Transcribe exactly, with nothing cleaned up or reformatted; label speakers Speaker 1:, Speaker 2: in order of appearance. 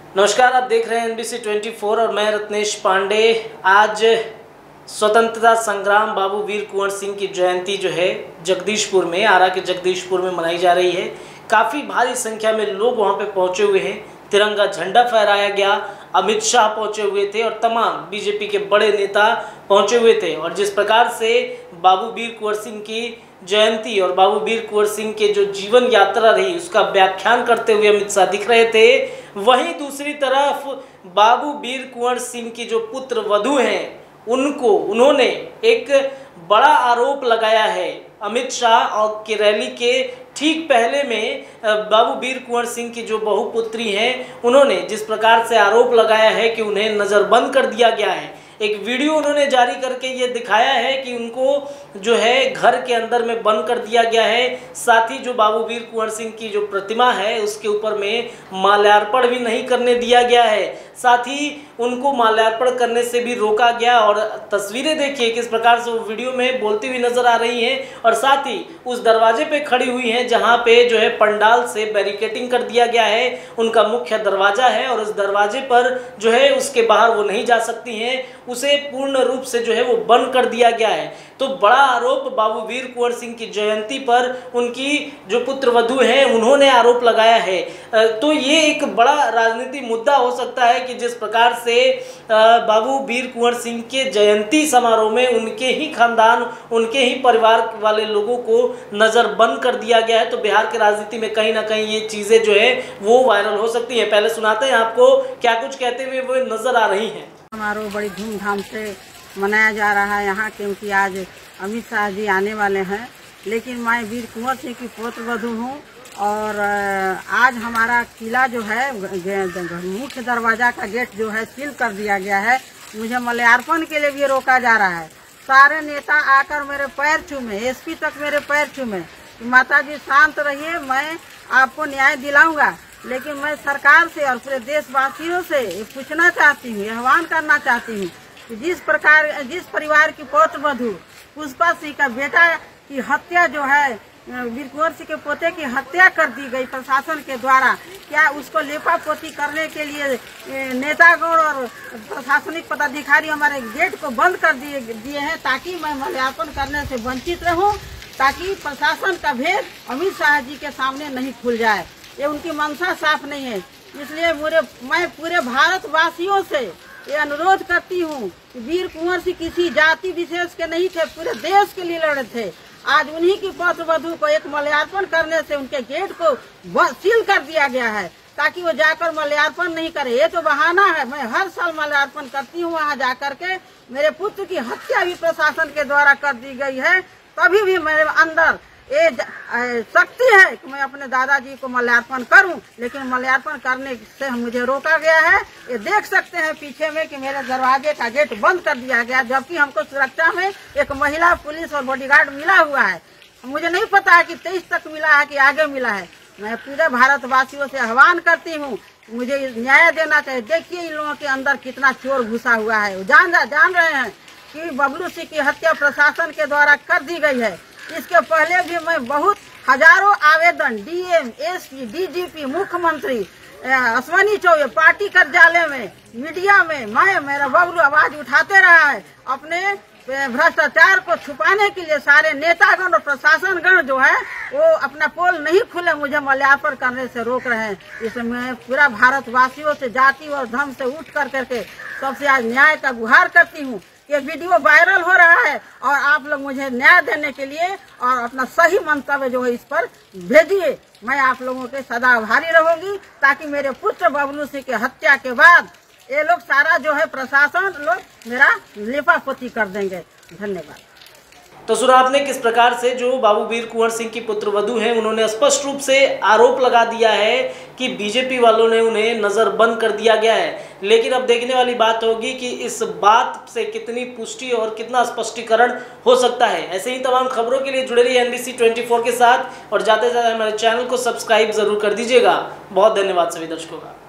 Speaker 1: नमस्कार, आप देख रहे हैं एनबीसी चौबीस और मैं रत्नेश पांडे। आज स्वतंत्रता संग्राम बाबू वीर कुंवर सिंह की जयंती जो है जगदीशपुर में, आरा के जगदीशपुर में मनाई जा रही है। काफ़ी भारी संख्या में लोग वहां पे पहुंचे हुए हैं। तिरंगा झंडा फहराया गया, अमित शाह पहुंचे हुए थे और तमाम बीजेपी के बड़े नेता पहुंचे हुए थे। और जिस प्रकार से बाबू वीर कुंवर सिंह की जयंती और बाबू वीर कुंवर सिंह के जो जीवन यात्रा रही उसका व्याख्यान करते हुए अमित शाह दिख रहे थे, वहीं दूसरी तरफ बाबू वीर कुंवर सिंह की जो पुत्र वधू हैं उनको उन्होंने एक बड़ा आरोप लगाया है। अमित शाह और की रैली के ठीक पहले में बाबू वीर कुंवर सिंह की जो बहुपुत्री हैं उन्होंने जिस प्रकार से आरोप लगाया है कि उन्हें नज़रबंद कर दिया गया है। एक वीडियो उन्होंने जारी करके ये दिखाया है कि उनको जो है घर के अंदर में बंद कर दिया गया है। साथ ही जो बाबू वीर कुंवर सिंह की जो प्रतिमा है उसके ऊपर में माल्यार्पण भी नहीं करने दिया गया है। साथ ही उनको माल्यार्पण करने से भी रोका गया। और तस्वीरें देखिए किस प्रकार से वो वीडियो में बोलती हुई नजर आ रही हैं और साथ ही उस दरवाजे पे खड़ी हुई हैं जहां पे जो है पंडाल से बैरिकेटिंग कर दिया गया है। उनका मुख्य दरवाजा है और उस दरवाजे पर जो है उसके बाहर वो नहीं जा सकती हैं, उसे पूर्ण रूप से जो है वो बंद कर दिया गया है। तो बड़ा आरोप बाबू वीर कुंवर सिंह की जयंती पर उनकी जो पुत्र वधू हैं उन्होंने आरोप लगाया है। तो ये एक बड़ा राजनीतिक मुद्दा हो सकता है कि जिस प्रकार से बाबू वीर कुंवर सिंह के जयंती समारोह में उनके ही खानदान, उनके ही परिवार वाले लोगों को नज़रबंद कर दिया गया है, तो बिहार की राजनीति में कहीं ना कहीं ये चीज़ें जो है वो वायरल हो सकती हैं। पहले सुनाते हैं आपको क्या कुछ कहते हुए वो नज़र आ रही हैं।
Speaker 2: समारोह बड़ी धूमधाम से मनाया जा रहा है यहाँ, क्योंकि आज अमित शाह जी आने वाले हैं। लेकिन मैं वीर कुंवर सिंह की पुत्र वधू हूँ और आज हमारा किला जो है मुख्य दरवाजा का गेट जो है सील कर दिया गया है। मुझे माल्यार्पण के लिए भी रोका जा रहा है। सारे नेता आकर मेरे पैर चूमे, एसपी तक मेरे पैर चूमे। माता जी शांत रहिए, मैं आपको न्याय दिलाऊंगा। लेकिन मैं सरकार से और पूरे देशवासियों से पूछना चाहती हूँ, आह्वान करना चाहती हूँ कि जिस प्रकार जिस परिवार की पुत्र वधू पुष्पा सिंह का बेटा की हत्या जो है, वीर कुंवर सिंह के पोते की हत्या कर दी गई प्रशासन के द्वारा, क्या उसको लेपापोती करने के लिए नेतागण और प्रशासनिक पदाधिकारी हमारे गेट को बंद कर दिए दिए हैं ताकि मैं माल्यार्पण करने से वंचित रहूं, ताकि प्रशासन का भेद अमित शाह जी के सामने नहीं खुल जाए। ये उनकी मंशा साफ नहीं है। इसलिए मुझे मैं पूरे भारतवासियों से ये अनुरोध करती हूँ कि वीर कुंवर सिंह किसी जाति विशेष के नहीं थे, पूरे देश के लिए लड़े थे। आज उन्हीं की पुत्र वधू को एक माल्यार्पण करने से उनके गेट को सील कर दिया गया है ताकि वो जाकर माल्यार्पण नहीं करे। ये तो बहाना है। मैं हर साल माल्यार्पण करती हूँ वहाँ जाकर के। मेरे पुत्र की हत्या भी प्रशासन के द्वारा कर दी गई है, तभी भी मेरे अंदर ये शक्ति है कि मैं अपने दादाजी को माल्यार्पण करूं। लेकिन माल्यार्पण करने से मुझे रोका गया है। ये देख सकते हैं पीछे में कि मेरे दरवाजे का गेट बंद कर दिया गया, जबकि हमको सुरक्षा में एक महिला पुलिस और बॉडीगार्ड मिला हुआ है। मुझे नहीं पता है कि तेईस तक मिला है कि आगे मिला है। मैं पूरे भारतवासियों से आह्वान करती हूँ, मुझे न्याय देना चाहिए। देखिए इन लोगों के अंदर कितना चोर घुसा हुआ है। वो जान जान रहे हैं कि बबलू सिंह की हत्या प्रशासन के द्वारा कर दी गई है। इसके पहले भी मैं बहुत हजारों आवेदन डीएम, एसपी, डीजीपी, मुख्यमंत्री, अश्वनी चौबे, पार्टी कार्यालय में, मीडिया में मैं मेरा बबलू आवाज उठाते रहा है। अपने भ्रष्टाचार को छुपाने के लिए सारे नेतागण और प्रशासनगण जो है वो अपना पोल नहीं खुले मुझे माल्यार्पण करने से रोक रहे हैं। इसमें पूरा भारतवासियों से जाति और धर्म से उठ कर करके सबसे आज न्याय का गुहार करती हूँ। ये वीडियो वायरल हो रहा है और आप लोग मुझे न्याय देने के लिए और अपना सही मंतव्य जो है इस पर भेजिए। मैं आप लोगों के सदा आभारी रहूंगी ताकि मेरे पुत्र बबलू सिंह की हत्या के बाद ये लोग सारा जो है प्रशासन लोग मेरा लेपापोती कर देंगे। धन्यवाद।
Speaker 1: तो सुना आपने किस प्रकार से जो बाबू वीर कुंवर सिंह की पुत्र वधू हैं उन्होंने स्पष्ट रूप से आरोप लगा दिया है कि बीजेपी वालों ने उन्हें नज़रबंद कर दिया गया है। लेकिन अब देखने वाली बात होगी कि इस बात से कितनी पुष्टि और कितना स्पष्टीकरण हो सकता है। ऐसे ही तमाम खबरों के लिए जुड़े रहिए एनबीसी चौबीस के साथ और जाते जाते हमारे चैनल को सब्सक्राइब जरूर कर दीजिएगा। बहुत धन्यवाद सभी दर्शकों का।